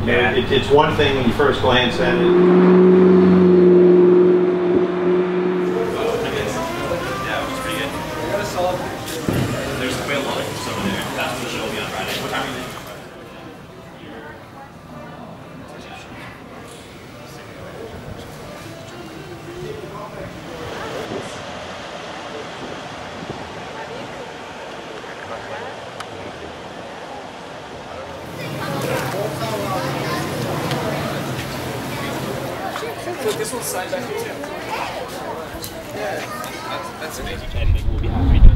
Yeah. It's one thing when you first glance at it. There's quite a lot of stuff in there. That's what showed me on Friday. What time are you leaving? Look, this one's signed back here too. Yeah, that's amazing. I think we'll be happy to